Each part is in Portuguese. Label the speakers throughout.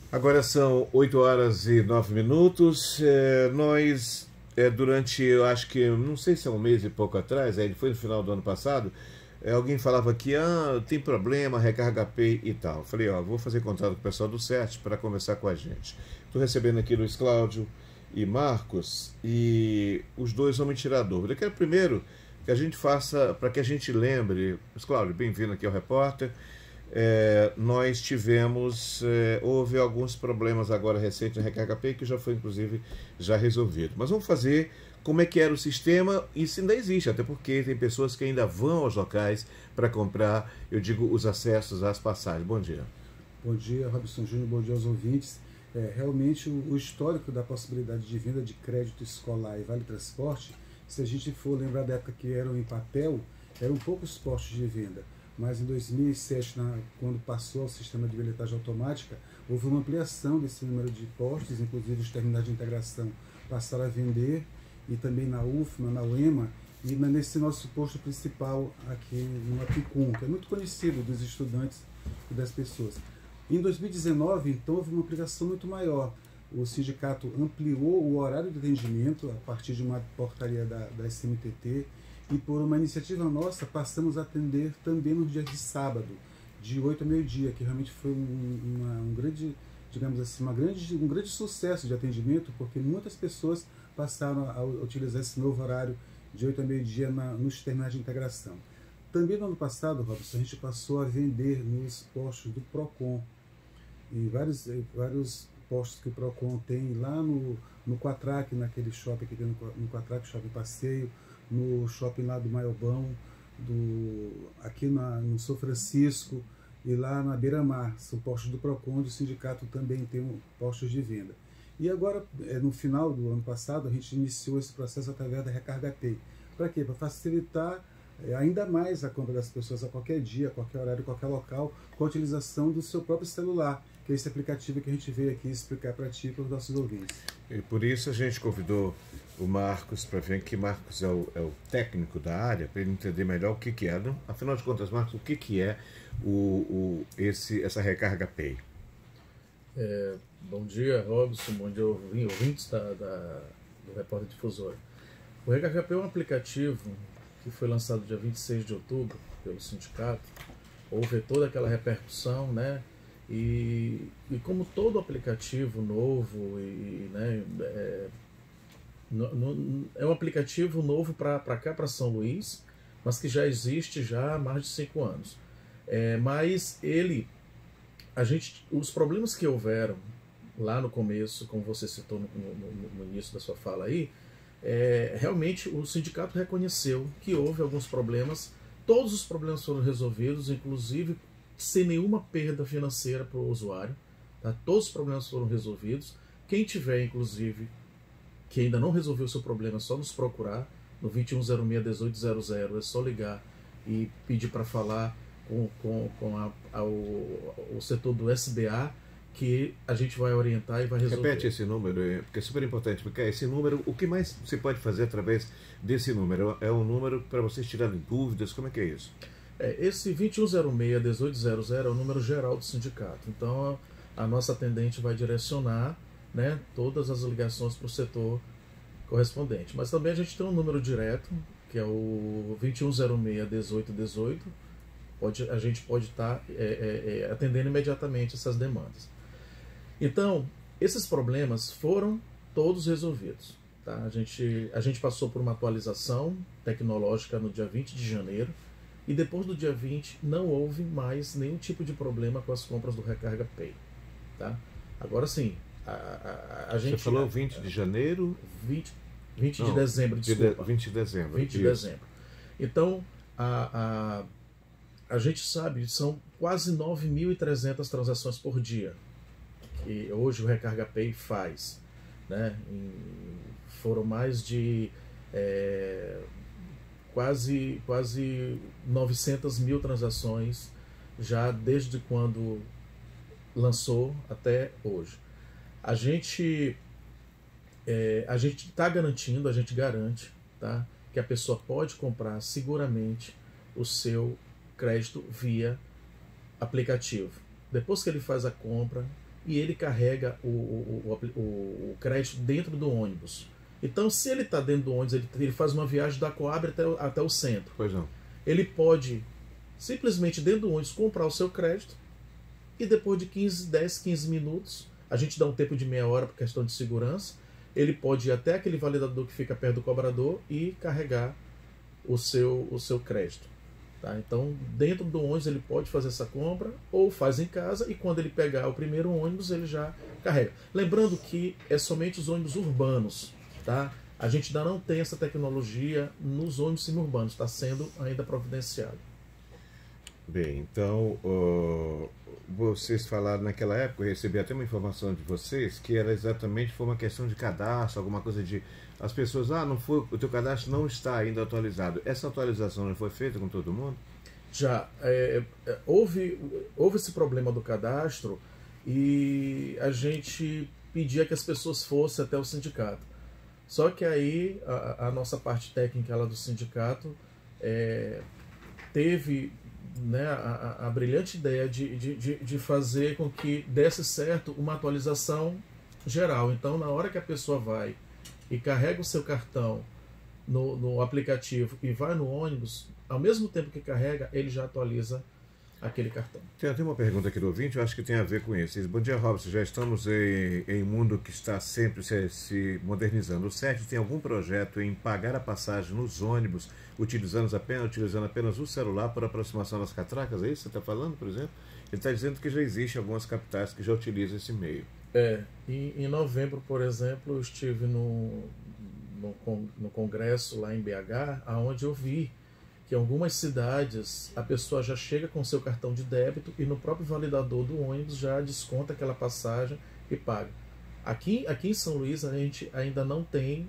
Speaker 1: Agora são 8 horas e 9 minutos. Durante, eu acho que, não sei se é um mês e pouco atrás, foi no final do ano passado, alguém falava que tem problema, recarga Pay e tal. Eu falei, vou fazer contato com o pessoal do CERT para conversar com a gente. Estou recebendo aqui Luiz Cláudio e Marcos, e os dois vão me tirar a dúvida. Eu quero primeiro que a gente faça, para que a gente lembre. Luiz Cláudio, bem-vindo aqui ao Repórter. Nós tivemos, houve alguns problemas agora recentes na Recarga Pay que já foi inclusive já resolvido. Mas vamos fazer como é que era o sistema, e se ainda existe, até porque tem pessoas que ainda vão aos locais para comprar, eu digo, os acessos às passagens. Bom dia.
Speaker 2: Bom dia, Robson Júnior, bom dia aos ouvintes. Realmente o histórico da possibilidade de venda de crédito escolar e vale transporte, se a gente for lembrar da época que eram em papel, eram poucos postos de venda. Mas em 2007, quando passou ao sistema de bilhetagem automática, houve uma ampliação desse número de postos, inclusive os terminais de integração passaram a vender, e também na UFMA, na UEMA, e nesse nosso posto principal aqui no Apicum, que é muito conhecido dos estudantes e das pessoas. Em 2019, então, houve uma ampliação muito maior. O sindicato ampliou o horário de atendimento a partir de uma portaria da SMTT, e por uma iniciativa nossa, passamos a atender também nos dias de sábado, de 8 a meio-dia, que realmente foi um grande, digamos assim, um grande sucesso de atendimento, porque muitas pessoas passaram a utilizar esse novo horário de 8 a meio-dia nos terminais de integração. Também no ano passado, Robson, a gente passou a vender nos postos do Procon, e vários postos que o Procon tem lá no Quatrac, naquele shopping que tem no Quatrac, Shopping Passeio, no shopping lá do Maiobão, aqui no São Francisco e lá na Beira-Mar, são postos do Procon, e o sindicato também tem postos de venda. E agora, no final do ano passado, a gente iniciou esse processo através da Recarga Pay. Para quê? Para facilitar ainda mais a compra das pessoas a qualquer dia, a qualquer horário, qualquer local, com a utilização do seu próprio celular, que é esse aplicativo que a gente veio aqui explicar para ti e para os nossos ouvintes.
Speaker 1: E por isso a gente convidou o Marcos, para ver que Marcos é o técnico da área, para ele entender melhor o que é. Não? Afinal de contas, Marcos, o que é essa Recarga Pay?
Speaker 3: Bom dia, Robson, bom dia, ouvintes do Repórter Difusório. O Recarga Pay é um aplicativo que foi lançado dia 26 de outubro pelo sindicato. Houve toda aquela repercussão, né? E como todo aplicativo novo, é um aplicativo novo para cá, para São Luís, mas que já existe já há mais de 5 anos. Mas os problemas que houveram lá no começo, como você citou no início da sua fala aí, realmente o sindicato reconheceu que houve alguns problemas. Todos os problemas foram resolvidos, inclusive sem nenhuma perda financeira para o usuário. Tá? Todos os problemas foram resolvidos. Quem tiver, inclusive, que ainda não resolveu o seu problema, é só nos procurar no 2106-1800, é só ligar e pedir para falar com o setor do SBA, que a gente vai orientar e vai resolver.
Speaker 1: Repete esse número, porque é super importante, porque esse número, o que mais você pode fazer através desse número? É um número para vocês tirarem dúvidas, como é que é isso?
Speaker 3: Esse 2106-1800 é o número geral do sindicato, então a nossa atendente vai direcionar, né, todas as ligações para o setor correspondente. Mas também a gente tem um número direto, que é o 2106-1818, a gente pode estar atendendo imediatamente essas demandas. Então, esses problemas foram todos resolvidos. Tá? A gente passou por uma atualização tecnológica no dia 20 de janeiro, e depois do dia 20 não houve mais nenhum tipo de problema com as compras do Recarga Pay. Tá? Agora sim, a gente...
Speaker 1: Você falou 20 de janeiro?
Speaker 3: 20 de dezembro, desculpa.
Speaker 1: 20 de dezembro.
Speaker 3: 20 de dezembro. Então, a gente sabe que são quase 9.300 transações por dia que hoje o Recarga Pay faz. Né? Foram mais de quase 900 mil transações já desde quando lançou até hoje. A gente está garantindo, a gente garante, tá, que a pessoa pode comprar seguramente o seu crédito via aplicativo. Depois que ele faz a compra, e ele carrega o crédito dentro do ônibus. Então, se ele está dentro do ônibus, ele faz uma viagem da Coab até o centro.
Speaker 1: Pois não.
Speaker 3: Ele pode simplesmente dentro do ônibus comprar o seu crédito e depois de 10, 15 minutos, a gente dá um tempo de meia hora por questão de segurança, ele pode ir até aquele validador que fica perto do cobrador e carregar o seu crédito. Tá? Então, dentro do ônibus ele pode fazer essa compra ou faz em casa e quando ele pegar o primeiro ônibus ele já carrega. Lembrando que é somente os ônibus urbanos. Tá? A gente ainda não tem essa tecnologia nos ônibus semi-urbanos, está sendo ainda providenciado.
Speaker 1: Bem, então, vocês falaram naquela época, eu recebi até uma informação de vocês, que era exatamente foi uma questão de cadastro, alguma coisa de... As pessoas, não foi, o teu cadastro não está ainda atualizado. Essa atualização já foi feita com todo mundo?
Speaker 3: Já. Houve esse problema do cadastro e a gente pedia que as pessoas fossem até o sindicato. Só que aí a nossa parte técnica lá do sindicato teve, né, a brilhante ideia de fazer com que desse certo uma atualização geral. Então, na hora que a pessoa vai e carrega o seu cartão no aplicativo e vai no ônibus, ao mesmo tempo que carrega, ele já atualiza aquele cartão.
Speaker 1: Tem uma pergunta aqui do ouvinte, eu acho que tem a ver com isso. Bom dia, Robson. Já estamos em um mundo que está sempre se modernizando. O SET tem algum projeto em pagar a passagem nos ônibus utilizando apenas o celular por aproximação das catracas? É isso que você está falando, por exemplo? Ele está dizendo que já existe algumas capitais que já utilizam esse meio.
Speaker 3: Em novembro, por exemplo, eu estive no congresso lá em BH, onde eu vi que em algumas cidades a pessoa já chega com seu cartão de débito e no próprio validador do ônibus já desconta aquela passagem e paga. Aqui em São Luís a gente ainda não tem,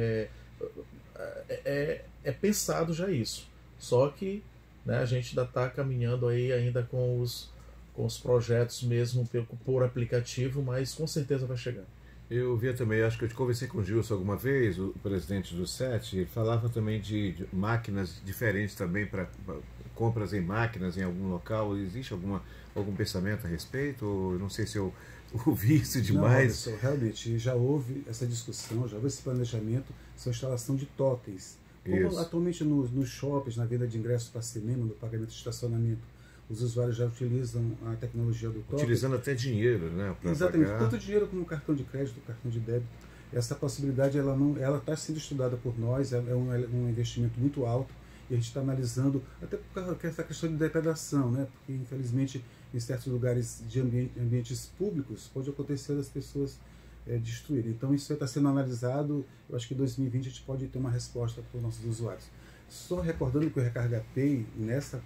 Speaker 3: pensado já isso. Só que, né, a gente ainda está caminhando aí ainda com os projetos mesmo por aplicativo, mas com certeza vai chegar.
Speaker 1: Eu via também, acho que eu conversei com o Gilson alguma vez, o presidente do SET, ele falava também de máquinas diferentes também para compras em máquinas em algum local. Existe algum pensamento a respeito? Ou não sei se eu ouvi isso demais.
Speaker 2: Não, realmente, já houve essa discussão, já houve esse planejamento, essa instalação de totens. Como atualmente nos shoppings, na venda de ingressos para cinema, no pagamento de estacionamento, os usuários já utilizam a tecnologia do token.
Speaker 1: Utilizando até dinheiro, né?
Speaker 2: Exatamente, tanto dinheiro como cartão de crédito, cartão de débito. Essa possibilidade ela está sendo estudada por nós, é um investimento muito alto e a gente está analisando, até por essa questão de depredação, né? Porque infelizmente em certos lugares de ambientes públicos pode acontecer das pessoas destruírem. Então isso está sendo analisado, eu acho que em 2020 a gente pode ter uma resposta para os nossos usuários. Só recordando que o Recarga Pay, nessa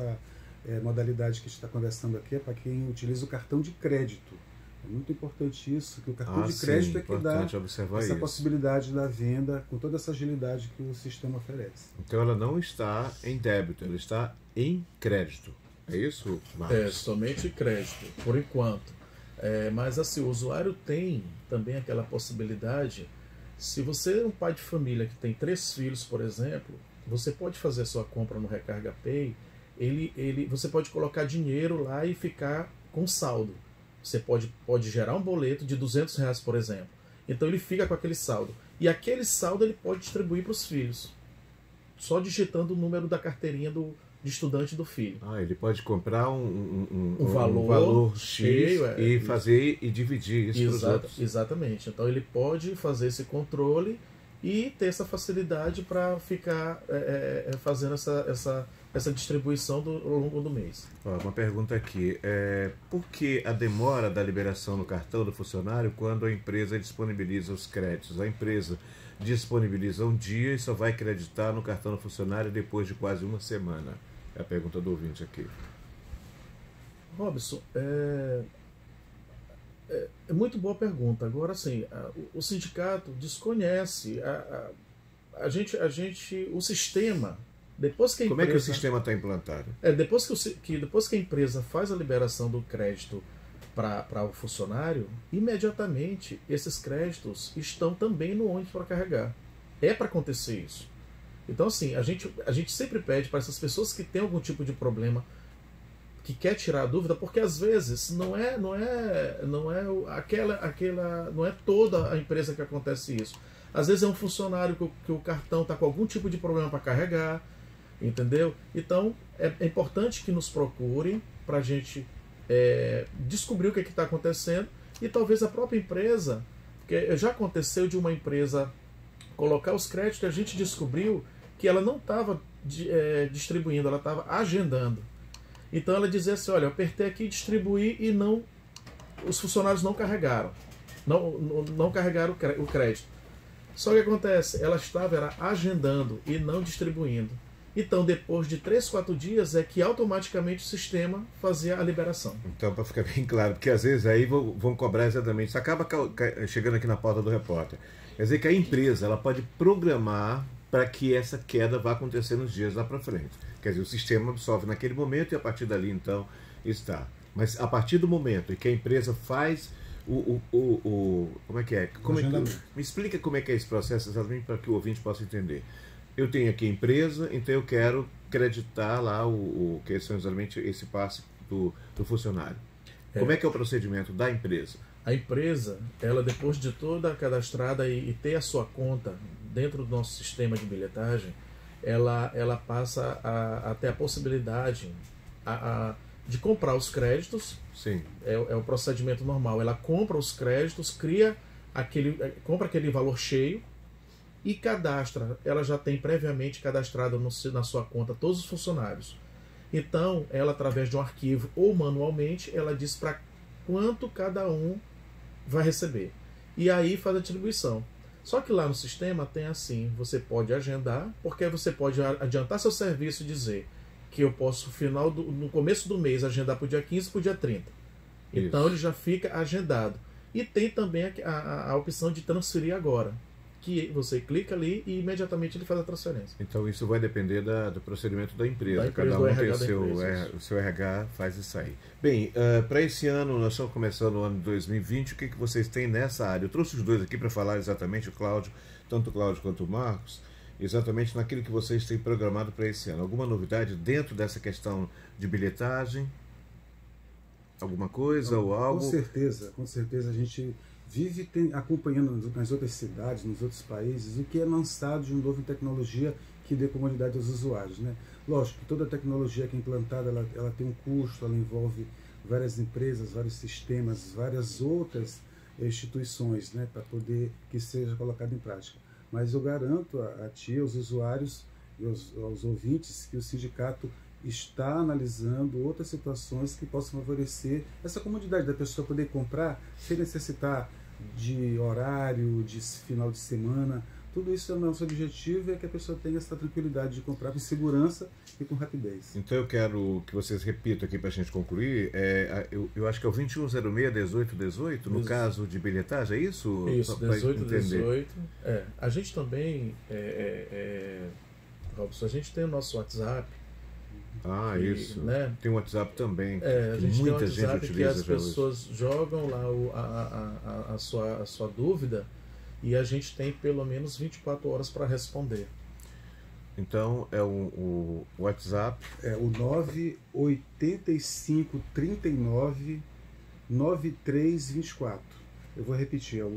Speaker 2: modalidade que a gente está conversando aqui, é para quem utiliza o cartão de crédito. É muito importante isso, que o cartão de crédito é que dá essa possibilidade da venda com toda essa agilidade que o sistema oferece.
Speaker 1: Então ela não está em débito, ela está em crédito. É isso, Marcos?
Speaker 3: Somente crédito, por enquanto. Mas assim, o usuário tem também aquela possibilidade, se você é um pai de família que tem 3 filhos, por exemplo, você pode fazer sua compra no Recarga Pay, você pode colocar dinheiro lá e ficar com saldo. Você pode gerar um boleto de R$200, por exemplo. Então ele fica com aquele saldo. E aquele saldo ele pode distribuir para os filhos. Só digitando o número da carteirinha de estudante do filho.
Speaker 1: Ele pode comprar um
Speaker 3: valor
Speaker 1: cheio e fazer e dividir isso para os outros.
Speaker 3: Exatamente. Então ele pode fazer esse controle e ter essa facilidade para ficar fazendo essa distribuição ao longo do mês.
Speaker 1: Uma pergunta aqui. Por que a demora da liberação no cartão do funcionário quando a empresa disponibiliza os créditos? A empresa disponibiliza um dia e só vai creditar no cartão do funcionário depois de quase uma semana? É a pergunta do ouvinte aqui.
Speaker 3: Robson, é muito boa pergunta. Agora, assim, o sindicato desconhece o sistema. Depois que a empresa,
Speaker 1: como é que o sistema está implantado?
Speaker 3: Depois que a empresa faz a liberação do crédito para o funcionário, imediatamente esses créditos estão também no ônibus para carregar. É para acontecer isso. Então, assim, a gente sempre pede para essas pessoas que têm algum tipo de problema que quer tirar a dúvida, porque às vezes não é toda a empresa que acontece isso. Às vezes é um funcionário que o cartão está com algum tipo de problema para carregar, entendeu? Então é importante que nos procurem para a gente descobrir o que está acontecendo, e talvez a própria empresa, porque já aconteceu de uma empresa colocar os créditos e a gente descobriu que ela não estava distribuindo, ela estava agendando. Então ela dizia assim, olha, eu apertei aqui distribuir e os funcionários não carregaram. Não carregaram o crédito. Só que acontece, ela estava agendando e não distribuindo. Então depois de 3, 4 dias é que automaticamente o sistema fazia a liberação.
Speaker 1: Então, para ficar bem claro, porque às vezes aí vão cobrar exatamente, isso acaba chegando aqui na porta do repórter. Quer dizer que a empresa ela pode programar para que essa queda vá acontecer nos dias lá para frente. Quer dizer, o sistema absorve naquele momento e a partir dali, então, está. Mas a partir do momento em que a empresa faz como é que é? Me explica como é que é esse processo, exatamente para que o ouvinte possa entender. Eu tenho aqui a empresa, então eu quero creditar lá que são exatamente esse passe do funcionário. Como é que é o procedimento da empresa?
Speaker 3: A empresa, ela depois de toda cadastrada e ter a sua conta dentro do nosso sistema de bilhetagem, ela passa a ter a possibilidade de comprar os créditos.
Speaker 1: Sim.
Speaker 3: É o procedimento normal. Ela compra os créditos, compra aquele valor cheio e cadastra. Ela já tem previamente cadastrado na sua conta todos os funcionários. Então, ela através de um arquivo ou manualmente, ela diz para quanto cada um vai receber. E aí faz a distribuição. Só que lá no sistema tem assim, você pode agendar, porque você pode adiantar seu serviço e dizer que eu posso no começo do mês agendar para o dia 15 para o dia 30. Então
Speaker 1: Isso.
Speaker 3: ele já fica agendado. E tem também a opção de transferir agora, que você clica ali e imediatamente ele faz a transferência.
Speaker 1: Então isso vai depender do procedimento da empresa.
Speaker 3: Cada
Speaker 1: um tem o seu RH, faz isso aí. Bem, para esse ano, nós estamos começando o ano de 2020, o que vocês têm nessa área? Eu trouxe os dois aqui para falar exatamente, tanto o Cláudio quanto o Marcos, exatamente naquilo que vocês têm programado para esse ano. Alguma novidade dentro dessa questão de bilhetagem? Alguma coisa ou algo?
Speaker 2: Com certeza a gente vive acompanhando nas outras cidades, nos outros países, o que é lançado de um novo em tecnologia que dê comodidade aos usuários, né? Lógico que toda tecnologia que é implantada, ela tem um custo, ela envolve várias empresas, vários sistemas, várias outras instituições, né, para poder que seja colocado em prática. Mas eu garanto a ti, aos usuários e aos ouvintes, que o sindicato está analisando outras situações que possam favorecer essa comodidade da pessoa poder comprar sem necessitar de horário, de final de semana. Tudo isso é o nosso objetivo, é que a pessoa tenha essa tranquilidade de comprar com segurança e com rapidez.
Speaker 1: Então eu quero que vocês repitam aqui para a gente concluir. Eu acho que é o 2106-1818, no caso de bilhetagem, é isso?
Speaker 3: Isso, 1818. A gente também, Robson, a gente tem o nosso WhatsApp.
Speaker 1: Isso. Né? Tem o WhatsApp também.
Speaker 3: A gente
Speaker 1: muita
Speaker 3: tem um
Speaker 1: gente
Speaker 3: WhatsApp
Speaker 1: utiliza.
Speaker 3: Que as pessoas jogam lá a sua dúvida e a gente tem pelo menos 24 horas para responder.
Speaker 1: Então é o WhatsApp.
Speaker 2: É o 98539-9324. Eu vou repetir, é o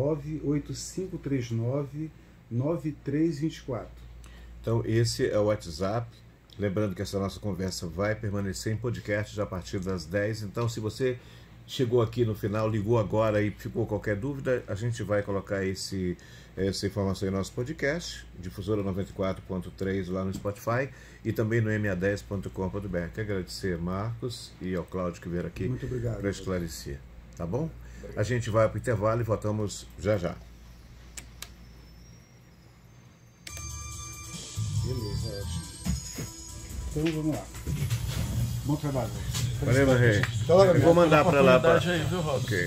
Speaker 2: 98539-9324.
Speaker 1: Então esse é o WhatsApp. Lembrando que essa nossa conversa vai permanecer em podcast já a partir das 10. Então, se você chegou aqui no final, ligou agora e ficou qualquer dúvida, a gente vai colocar essa informação em nosso podcast, Difusora 94.3 lá no Spotify e também no ma10.com.br. Quero agradecer Marcos e ao Cláudio que vieram aqui para esclarecer. Tá bom? Obrigado. A gente vai para o intervalo e voltamos já já.
Speaker 2: Beleza, ótimo. Então vamos lá. Bom trabalho.
Speaker 1: Valeu, meu rei.
Speaker 3: Vou mandar para lá. Aí, viu, Robson? Okay.